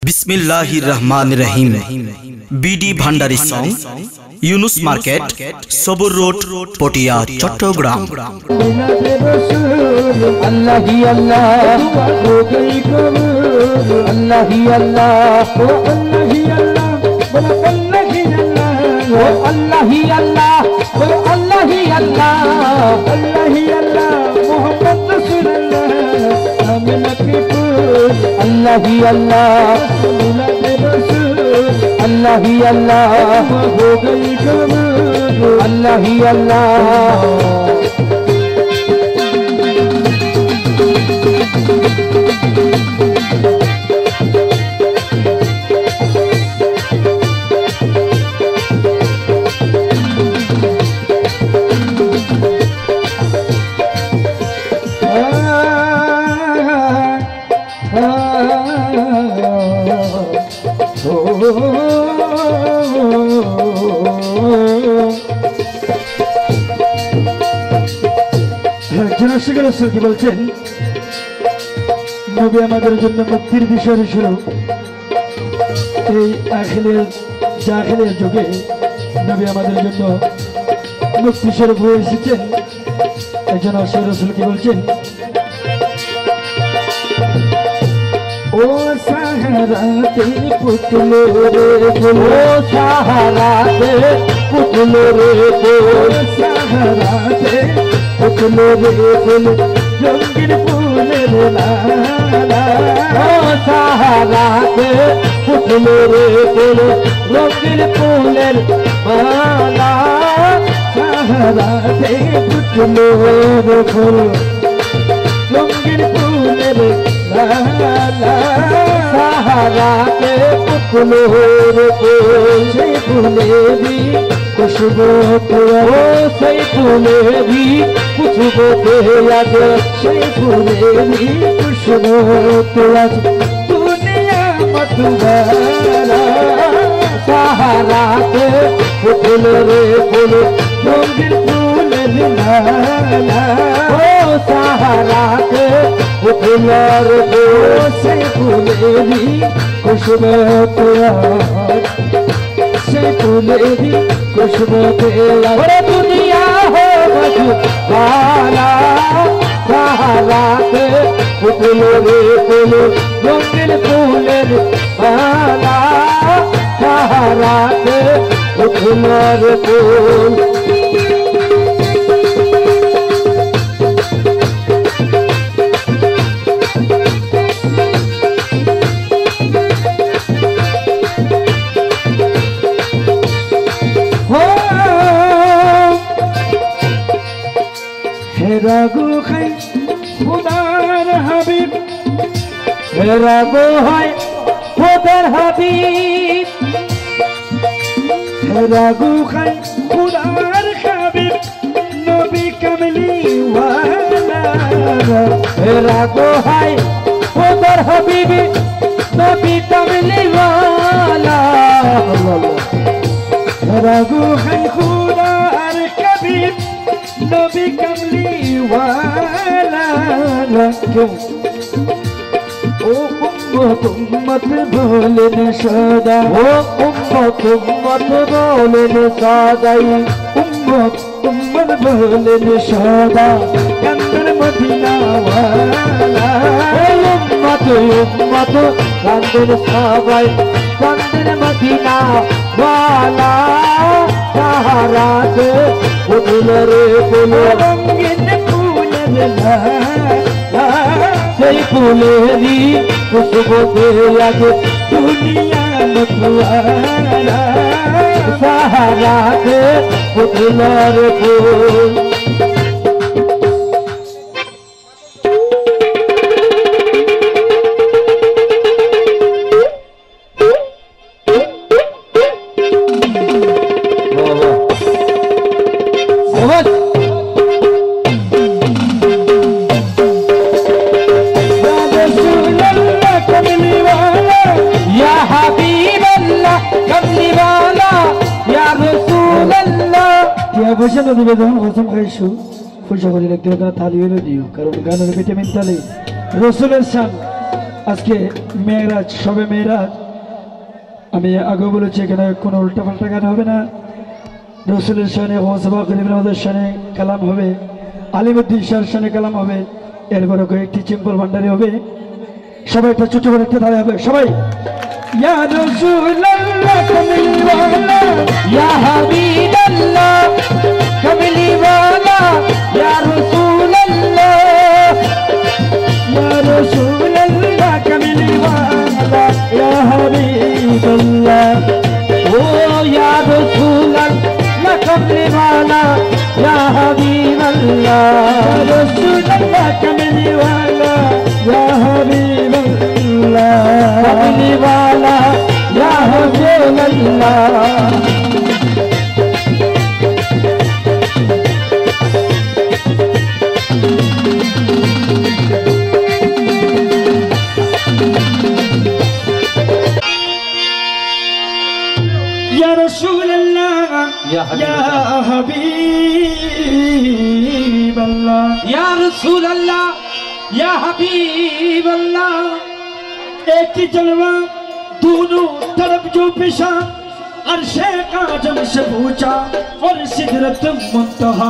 बिस्मिल्लाहिर्रहमानिर्रहीम बीडी भांडारी सॉन्ग Yunus market Sabur road Patiya Chattogram. अल्लाह ही अल्लाह हो गई कबूल, अल्लाह ही अल्लाह ओ अल्लाह ही अल्लाह बोलो अल्लाह ही अल्लाह ओ अल्लाह ही अल्लाह बोलो अल्लाह ही अल्लाह, अल्लाह ही अल्लाह मोहम्मद रसूलुल्लाह आमिना के फूल, अल्लाह ही अल्लाह अल्लाह ही अल्लाह हो गई कबूल, अल्लाह ही अल्लाह। কি বলছেন নবী আমাদের জন্য মুক্তির বিষয় ছিল। এই আখিরের যুগে নবী আমাদের জন্য মুক্তি স্বরূপ হয়ে এসেছেন। একজন আশির রাসূল কি বলছেন, ও সাহারাতে পুতলো রে ফুল, ও সাহারাতে পুতলো রে ফুল, সাহারাতে পুতলো রে ফুল রঙিন ফুলের লালা, ও সাহারাতে পুতলো রে ফুল রঙিন ফুলের মালা, সাহারাতে পুতলো রে ফুল রঙিন ফুলের লালা, সাহারাতে পুতলো রে ফুল সেই ফুলেরই खुशबू तो सही फूले भी खुशबू आज सही फूले भी खुशबू तो आज दुनिया मतवारा, सहारा के फूल रे फूल रंगीन फूल लाला, ओ सहारा के फूल रे फूल सही फूले भी खुशबू तो से फूले भी खुशबू तेरा दुनिया हो मधुबाला, सहारा के फूल रे फूल रंगीन फूलेर माला, सहारा के फूल रे फूल। রাগো খাই খুদার হাবিব, রাগো হয় খুদার হাবিব, রাগো খাই খুদার হাবিব নবী কামলি ওয়ালা, রাগো হয় খুদার হাবিব নবী কামলি ওয়ালা, রাগো হয় খুদার হাবিব নবী কামলি ওয়ালা, ও উম্মত বলেন সদা, ও উম্মত বলেন সদাই, উম্মত বলেন সদা কান্দের মদিনা ওয়ালা, উম্মত কান্দের সবাই কান্দের মদিনা ওয়ালা, সহারাতে ফুল রে ফুল রঙিন ফুলের লালা, সেই ফুলেরই খুশবুতে আজ দুনিয়া মতওয়ালা, সহারাতে ফুল রে ফুল। বৈশাখ নিবেদন প্রথম খাইছো পয়সা করে লিখতে তালি হলে দিও, কারণ গানের ভিটামিন তালি রসুলের শান আজকে মেয়েরাজ সবে মেয়েরাজ আমি আগে বলেছি এখানে কোনো উল্টাপাল্টা গান হবে না রসুলের শানে ওয়াসবা গরিবের শানে কালাম হবে আলিমুদ্দিন শাহর শানে কালাম হবে এরপরে কয়েকটি চিম্পল ভান্ডারি হবে সবাই একটা ছোট করে একটা দাঁড়ায় হবে সবাই ইয়া রাসূলুল্লাহ কামলিওয়ালা ইয়া হাবিবাল্লাহ কামলিওয়ালা ইয়া রাসূলুল্লাহ ইয়া রাসূলুল্লাহ কামলিওয়ালা ইয়া হাবিবাল্লাহ ও ইয়া রাসূলুল্লাহ কামলিওয়ালা ইয়া হাবিবাল্লাহ রাসূলুল্লাহ কামলিওয়ালা ইয়া হাবিবাল্লাহ কামলিওয়ালা ইয়া হাবিবাল্লাহ يا رسول الله يا حبيب الله या रसूल अल्लाह या हबीब अल्लाह एक ही जलवा दोनों तरफ जो पेशा अर्शे काजम से पूछा और सिदरत मुंतहा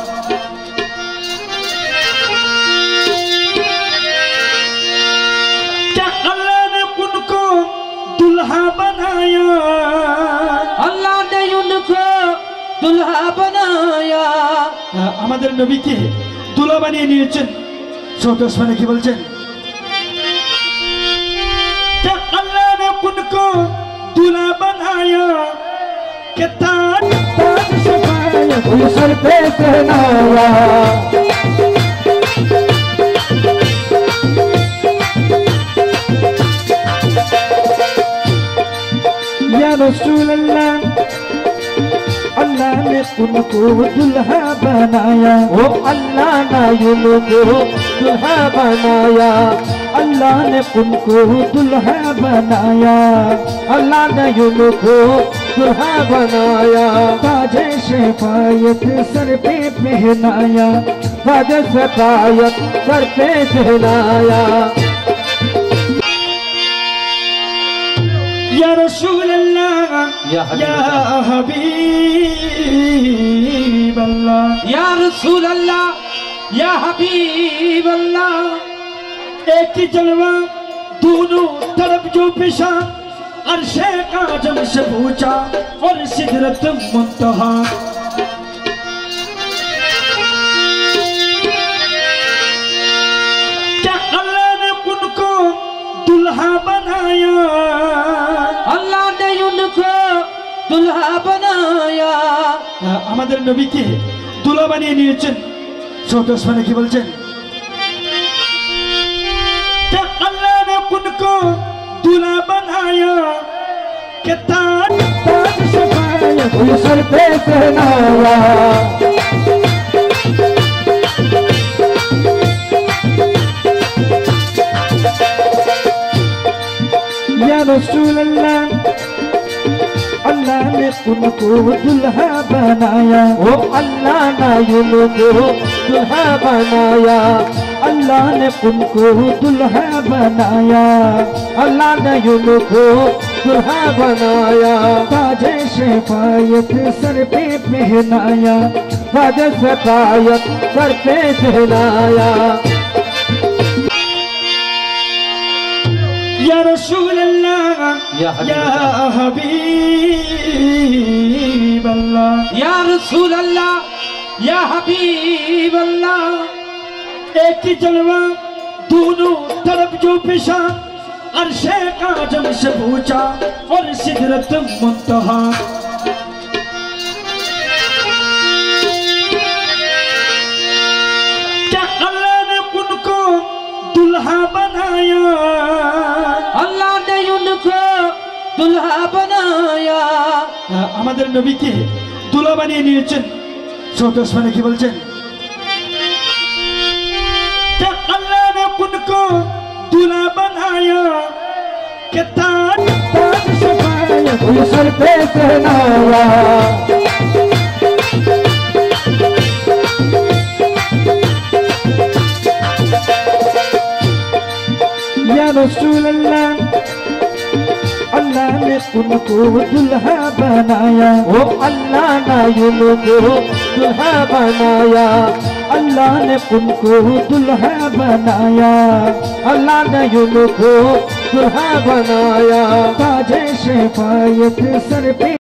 क्या अल्लाह ने उनको दुल्हा बनाया अल्लाह ने उनको दुल्हा बनाया আমাদের নবীকে দুলা বানিয়ে নিয়েছেন ছোট আসমানে কি বলছেন क्या अल्लाह ने उनको दूल्हा बनाया के ताज ताज सफायत सर पे पहनाया या रसूल अल्लाह अल्लाह ने उनको दुल्हा बनाया ओ अल्लाह ने उनको दुल्हा बनाया अल्लाह ने उनको दुल्हा बनाया अल्लाह ने उनको दुल्हा बनाया ताजे शफायत सर पे पहनाया ताजे शफायत सर पे पहनाया या रसूल अल्लाह या हबीब अल्लाह या रसूल अल्लाह या हबीब अल्लाह एक ही जलवा दोनों तरफ जो पेशा अर्शे काजम से पूछा और सिदरत मुंतहा क्या अल्लाह ने उनको दुल्हा बनाया अल्लाह ने उनको दुल्हा बनाया আমাদের নবীকে দুলা বানিয়ে নিয়েছেন ছোট আসমানে কি বলছেন क्या अल्लाह ने उनको दूल्हा बनाया के ताज ताज सफायत सर पे पहनाया या रसूल अल्लाह अल्लाह ने उनको दुल्हा बनाया ओ अल्लाह ने उनको दुल्हा बनाया अल्लाह ने उनको दुल्हा बनाया अल्लाह ने उनको दुल्हा बनाया ताजे शफायत सर पे पहनाया ताजे शफायत सर पे पहनाया या रसूल अल्लाह या हबीब अल्लाह या रसूल अल्लाह या हबीब अल्लाह एक ही जलवा दोनों तरफ जो पेशा अर्शे काजम से पूछा और सिदरत मुंतहा क्या अल्लाह ने उनको दुल्हा बनाया अल्लाह ने उनको दुल्हा बनाया আমাদের নবীকে দুলা বানিয়ে নিয়েছেন ছোট আসমানে কি বলছেন क्या अल्लाह ने उनको दूल्हा बनाया के ताज ताज सफायत सर पे पहनाया या रसूल अल्लाह अल्लाह ने उनको दुल्हा बनाया, ओ अल्लाह ने उनको दुल्हा बनाया, अल्लाह ने उनको दुल्हा बनाया, अल्लाह ने उनको दुल्हा बनाया। ताजे शफायत सर पे